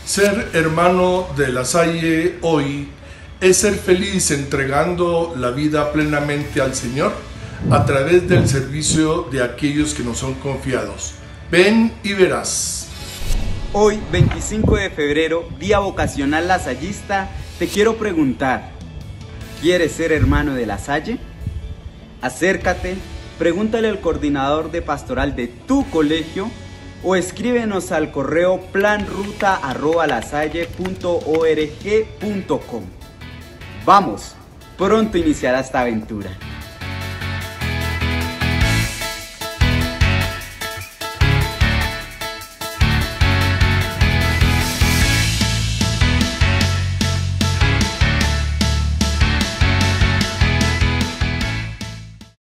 Ser hermano de La Salle hoy es ser feliz entregando la vida plenamente al Señor a través del servicio de aquellos que nos son confiados. Ven y verás. Hoy, 25 de febrero, Día Vocacional Lasallista, te quiero preguntar, ¿quieres ser hermano de La Salle? Acércate, pregúntale al coordinador de pastoral de tu colegio o escríbenos al correo planruta@lasalle.org.com. Vamos, pronto iniciará esta aventura.